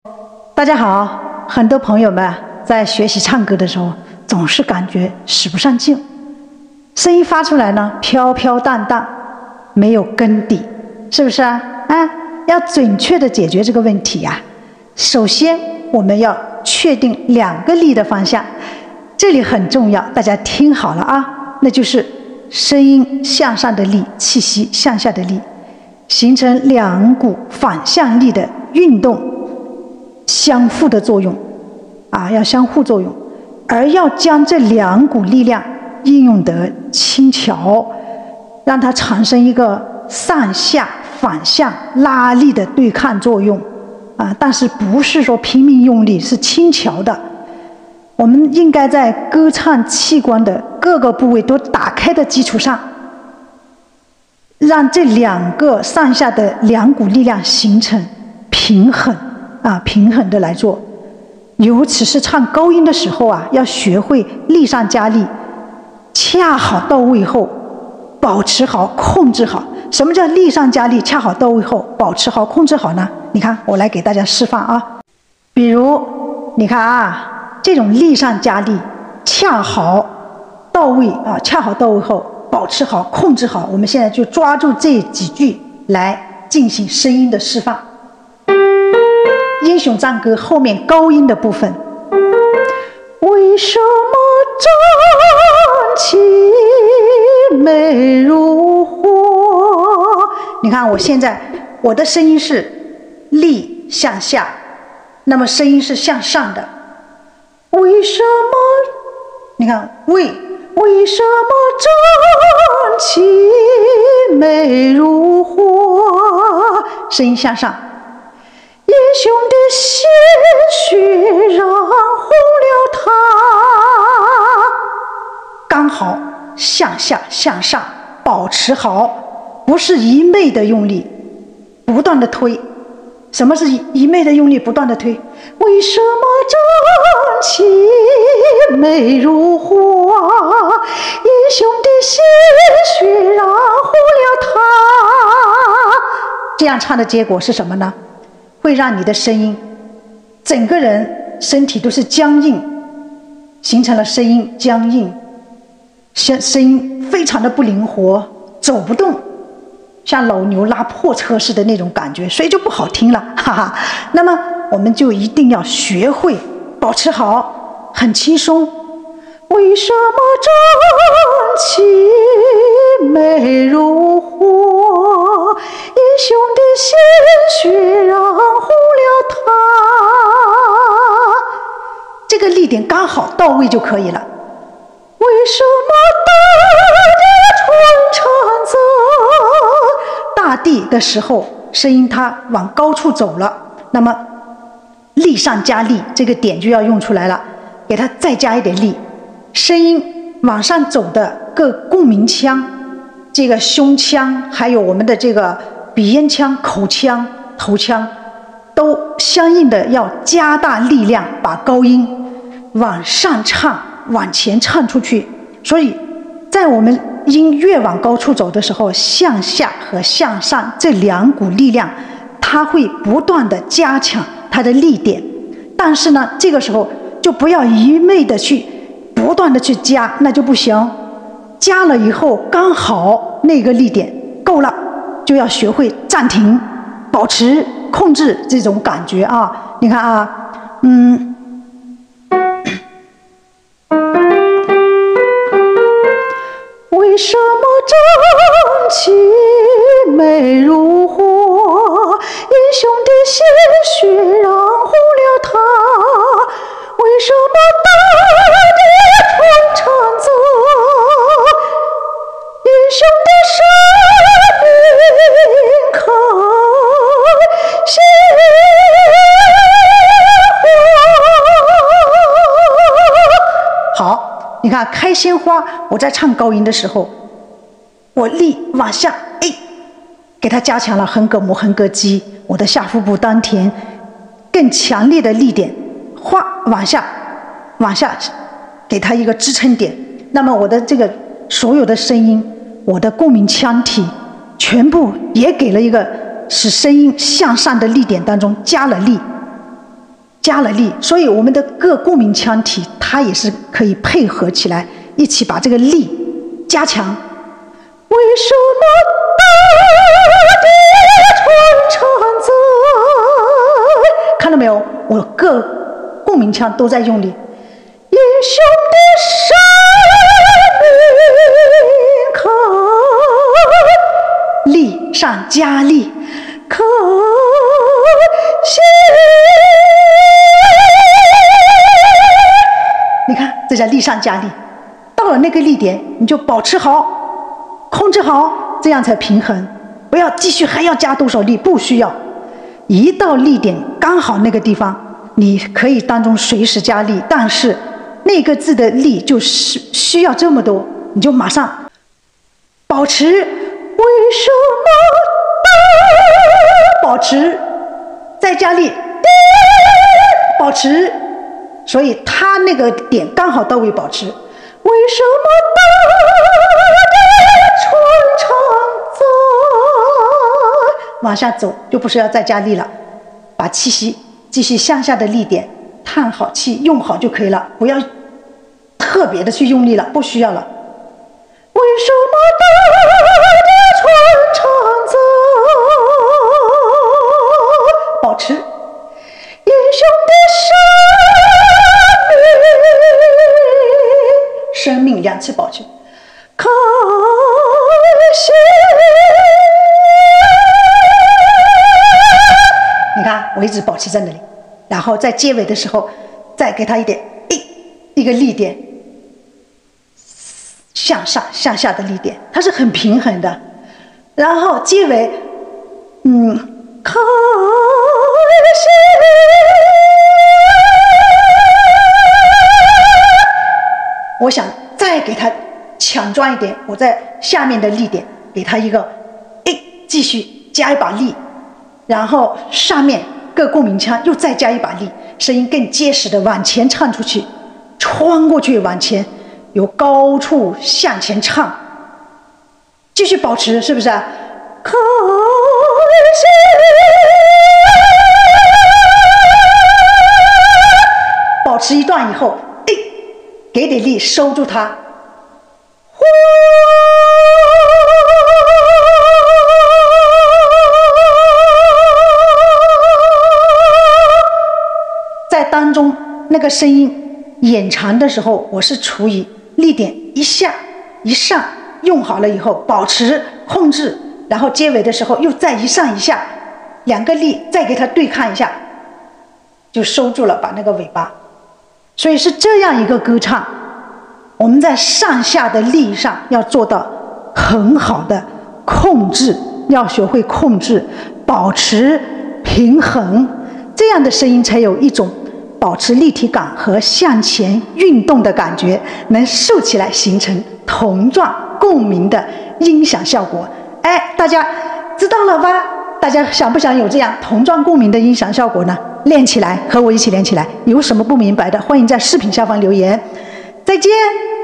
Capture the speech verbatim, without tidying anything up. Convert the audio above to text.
大家好，很多朋友们在学习唱歌的时候，总是感觉使不上劲，声音发出来呢飘飘荡荡，没有根底，是不是啊？啊，要准确的解决这个问题呀、啊，首先我们要确定两个力的方向，这里很重要，大家听好了啊，那就是声音向上的力，气息向下的力，形成两股反向力的运动。相互的作用，啊，要相互作用，而要将这两股力量应用得轻巧，让它产生一个上下反向拉力的对抗作用，啊，但是不是说拼命用力，是轻巧的。我们应该在歌唱器官的各个部位都打开的基础上，让这两个上下的两股力量形成平衡。啊，平衡的来做，尤其是唱高音的时候啊，要学会力上加力，恰好到位后，保持好，控制好。什么叫力上加力？恰好到位后，保持好，控制好呢？你看，我来给大家示范啊。比如，你看啊，这种力上加力，恰好到位啊，恰好到位后，保持好，控制好。我们现在就抓住这几句来进行声音的释放。英雄赞歌后面高音的部分，为什么真情美如火？你看我现在我的声音是力向下，那么声音是向上的。为什么？你看为为什么真情美如火？声音向上。英雄的鲜血染红了它，刚好向下向上保持好，不是一昧的用力，不断的推。什么是一昧的用力不断的推？为什么真情美如火？英雄的鲜血染红了它。这样唱的结果是什么呢？会让你的声音，整个人身体都是僵硬，形成了声音僵硬，声声音非常的不灵活，走不动，像老牛拉破车似的那种感觉，所以就不好听了，哈哈。那么我们就一定要学会保持好，很轻松。为什么真情美如火？英雄的鲜血染红了它。这个力点刚好到位就可以了。为什么大地春常走？大地的时候，声音它往高处走了，那么力上加力，这个点就要用出来了，给它再加一点力。声音往上走的各共鸣腔，这个胸腔，还有我们的这个鼻咽腔、口腔、头腔，都相应的要加大力量，把高音往上唱，往前唱出去。所以，在我们音越往高处走的时候，向下和向上这两股力量，它会不断的加强它的力点。但是呢，这个时候就不要一昧的去。不断的去加，那就不行。加了以后，刚好那个力点够了，就要学会暂停、保持、控制这种感觉啊！你看啊，嗯，为什么真情美如火？英雄的鲜血染红了它。为什么大地春常走？英雄的生命开鲜花。好，你看开鲜花，我在唱高音的时候，我力往下，哎，给它加强了横膈膜、横膈肌，我的下腹部、丹田更强烈的力点。哗，往下，往下，给它一个支撑点。那么我的这个所有的声音，我的共鸣腔体，全部也给了一个使声音向上的力点当中加了力。 加了力，所以我们的各共鸣腔体它也是可以配合起来，一起把这个力加强。为什么大地传承在？看到没有？我各共鸣腔都在用力。英雄的生命可力上加力，可惜。你看，这叫力上加力。到了那个力点，你就保持好，控制好，这样才平衡。不要继续还要加多少力，不需要。一到力点刚好那个地方，你可以当中随时加力，但是那个字的力就是需要这么多，你就马上保持。为什么保持？再加力，保持。所以它那个点刚好到位，保持。为什么大地传承在？往下走就不需要再加力了，把气息继续向下的力点叹好气，用好就可以了，不要特别的去用力了，不需要了。为什么大地传承在？保持。英雄的生命，生命两次保持。可惜，你看我一直保持在那里，然后在结尾的时候再给它一点一一个力点，向上向下的力点，它是很平衡的。然后结尾，嗯，可惜。我想再给它强壮一点，我在下面的力点给它一个诶，继续加一把力，然后上面各共鸣腔又再加一把力，声音更结实的往前唱出去，穿过去往前，由高处向前唱，继续保持，是不是？可惜，保持一段以后，诶，给点力收住它。在当中那个声音延长的时候，我是处于力点一下一上，用好了以后保持控制，然后结尾的时候又再一上一下，两个力再给它对抗一下，就收住了，把那个尾巴。所以是这样一个歌唱，我们在上下的力上要做到很好的控制，要学会控制，保持平衡，这样的声音才有一种保持立体感和向前运动的感觉，能竖起来形成同状共鸣的音响效果。哎，大家知道了吧？大家想不想有这样同状共鸣的音响效果呢？练起来，和我一起练起来。有什么不明白的，欢迎在视频下方留言。再见。